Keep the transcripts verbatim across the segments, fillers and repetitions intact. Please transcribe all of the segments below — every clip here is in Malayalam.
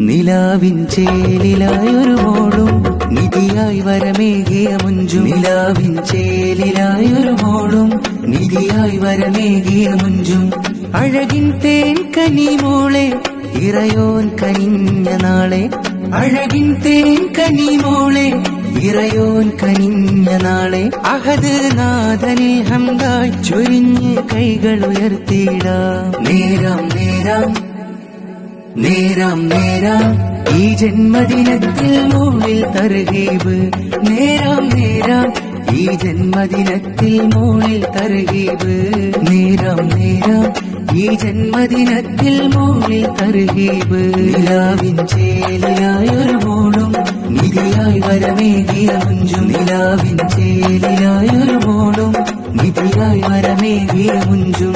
നിലാവിൻ ചേലിലായൊരു മോളും നിധിയായി വരമേകിയ മുഞ്ചും. നിലാവിൻ ചേലിലായൊരു മോളും നിധിയായി വരമേകിയ മുഞ്ചും. അഴകിൻ തേൻ കനി മോളെ ഇറയോൻ കനിഞ്ഞ നാളെ. അഴകിൻ തേൻ കനി മോളെ ഇറയോൻ കനിഞ്ഞ നാളെ. അഹദ് നാഥനിൽ ഹംദായി ചൊരിഞ്ഞ് കൈകൾ ഉയർത്തിയിടാം. നേരാം നേരാം നേരാം നേരാം ഈ ജന്മദിനത്തിൽ മോളിൽ തർഹീബ്. നേരാം നേരാം ഈ ജന്മദിനത്തിൽ മോളിൽ തർഹീബ്. നേരാം നേരാം ഈ ജന്മദിനത്തിൽ മോളിൽ തർഹീബ്. നിലാവിൻ ചേലിലായൊരു മോളും നിധിയായി വരമേകിയ മുഞ്ചും. നിലാവിൻ ചേലിലായൊരു മോളും നിധിയായി വരമേകിയ മുഞ്ചും.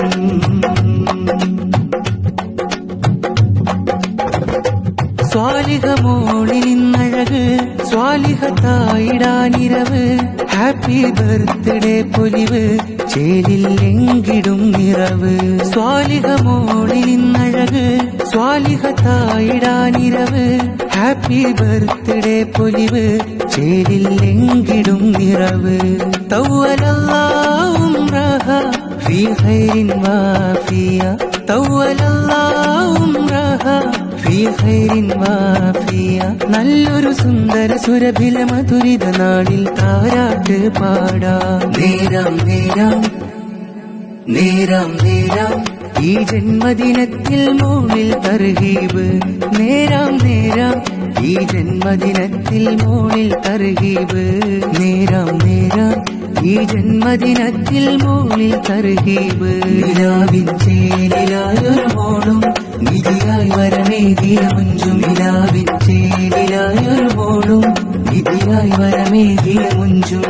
സ്വാലിഹ മോളിൽ ഇന്നഴക് സ്വാലിഹത്തായിടാനിരവ്. ഹാപ്പി ബർത്ത്ഡേ പൊലിവ് ചേലിൽ എങ്കിടും നിറവ്. സ്വാലിഹ മോളിൽ ഇന്നഴക് സ്വാലിഹത്തായിടാനിരവ്. ഹാപ്പി ബർത്ത്ഡേ പൊലിവ് ചേലിൽ എങ്കിടും നിറവ്. തവ്വലല്ലാഹു ഉംറഹ ഫീ ഖൈരിൻ വാഫിയ. തവ്വലല്ലാഹു ഉംറഹ ഫീ ഖൈരിൻ വാഫിയ. നല്ലൊരു സുന്ദര സുരഭില മധുരിത നാളിൽ താരാട്ട് പാടാം. നേരാം നേരാം നേരാം നേരാം ഈ ജന്മദിനത്തിൽ മോളിൽ തർഹീബ്. നേരാം നേരാം ഈ ജന്മദിനത്തിൽ മോളിൽ തർഹീബ്. നേരാം നേരാം ഈ ജന്മദിനത്തിൽ മോളിൽ തർഹീബ്. നിലാവിൻ ചേലിലായൊരു മോളും നിധിയായി വരമേകിയ മുഞ്ചും. നിലാവിൻ ചേലിലായൊരു മോളും നിധിയായി വരമേകിയ മുഞ്ചും.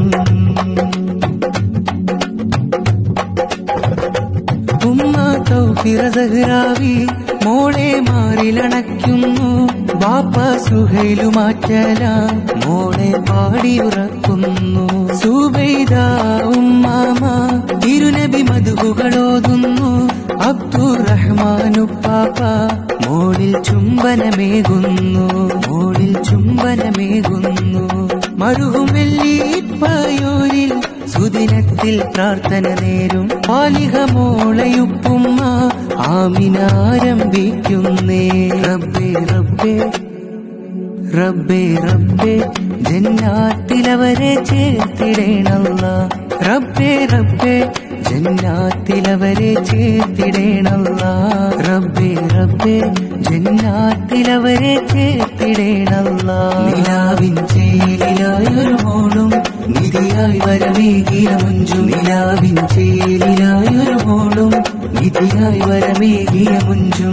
ഉമ്മ തൗഫീറ സഹ്റാവി മോളെ മാറിലണയ്ക്കുന്നു. ബാപ്പ സുഹൈലു മാറ്റല മോളെ പാടിയുറക്കുന്നു. സുബൈദ ഉമ്മാമ തിരുനബി മദ്ഹുകളോതുന്നു. അബ്ദുറഹ്മാനു പാപ്പ മോളിൽ ചുംബനമേകുന്നു. മോളിൽ ചുംബനമേകുന്നു. മരുഹുമെല്ലിപ്പയോരിൽ സുദിനത്തിൽ പ്രാർത്ഥന നേരും. പാലിഹ മോളയുപ്പുമ്മ ആമിനാരംഭിക്കുന്നേ. റബ്ബേ റബ്ബേ റബ്ബേ റബ്ബേ ജന്നാത്തിലവരെ ചേർത്തിടേണല്ലാ. റബ്ബേ റബ്ബേ ജന്നാത്തിലവരെ ചേർത്തിടേണല്ലാ. റബ്ബേ റബ്ബേ ജന്നാത്തിലവരെ ചേർത്തിടേണല്ലാ. നിലാവിൻ ചേലിലായൊരു മോളും നിധിയായി വരമേകിയ മുഞ്ചും. നിലാവിൻ ചേലിലായൊരു മോളും നിധിയായി വരമേകിയ മുഞ്ചും.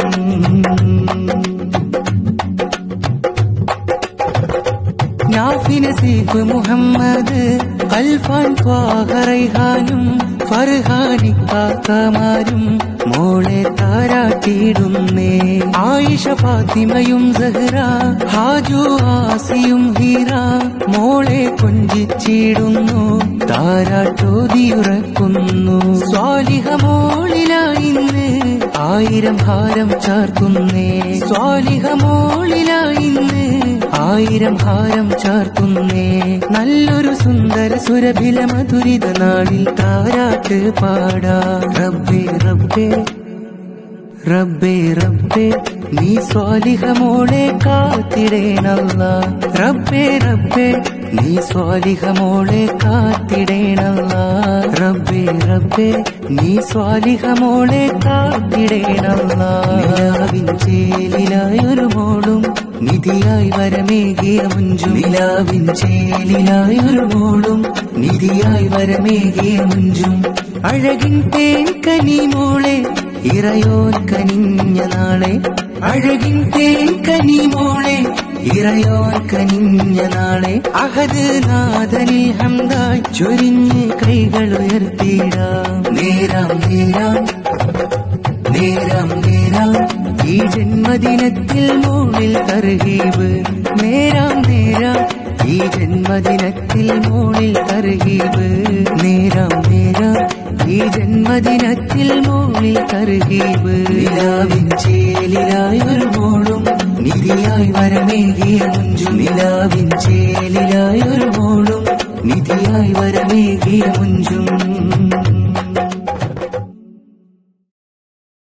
നാഫി നസീഫ് മുഹമ്മദ് ഖൽഫാൻ ത്വാഹ റൈഹാനും ഫർഹാനിക്കാക്കമാരും മോളെ താരാട്ടിയിടുന്നേ. ആയിഷ ഫാത്തിമയും സഹ്റ ഹാജു ആസിയും ഹീറ മോളെ കൊഞ്ചിച്ചിടുന്നു. താരാട്ടോതിയുറക്കുന്നു. സ്വാലിഹ മോളിലായിന്ന് ആയിരം ഹാരം ചാർത്തുന്നേ. സ്വാലിഹ മോളിലായിന്ന് ആയിരം ഹാരം ചാർത്തുന്നേ. നല്ലൊരു സുന്ദര സുരഭില മധുരിത നാളിൽ താരാട്ട് പാടാം. റബ്ബേ റബ്ബേ റബ്ബേ റബ്ബേ നീ സ്വാലിഹ മോളെ കാത്തിടേണല്ലാ. റബ്ബേ റബ്ബേ നീ സ്വാലിഹ മോളെ കാത്തിടേണല്ലാ. റബ്ബേ റബ്ബേ നീ സ്വാലിഹ മോളെ കാത്തിടേണല്ലാ. നിലാവിൻ ചേലിലായൊരു മോളും നിധിയായി വരമേകിയ മുഞ്ചും. നിലാവിൻ ചേലിലായൊരു മോളും നിധിയായി വരമേകിയ മുഞ്ചും. അഴകിൻ തേൻ കനി മോളെ ഇറയോൻ കനിഞ്ഞ നാളെ. അഴകിൻ തേൻ കനി മോളെ ഇറയോൻ കനിഞ്ഞ നാളെ. അഹദ് നാഥനിൽ ഹംദായി ചൊരിഞ്ഞ് കൈകൾ ഉയർത്തിയിടാം. നേരാം നേരാം നേരാം നേരാം ഈ ജന്മദിനത്തിൽ മോളിൽ തർഹീബ്. നേരാം നേരാം ഈ ജന്മദിനത്തിൽ മോളിൽ തർഹീബ്. നേരാം നേരാം ഈ ജന്മദിനത്തിൽ മോളിൽ തർഹീബ്. നിലാവിൻ ചേലിലായൊരു മോളും നിധി നിധിയായി വരമേകിയ മുഞ്ചു നിലാവിൻ ചേലിലായൊരു മോളും നിധിയായി വരമേകിയ മുഞ്ചും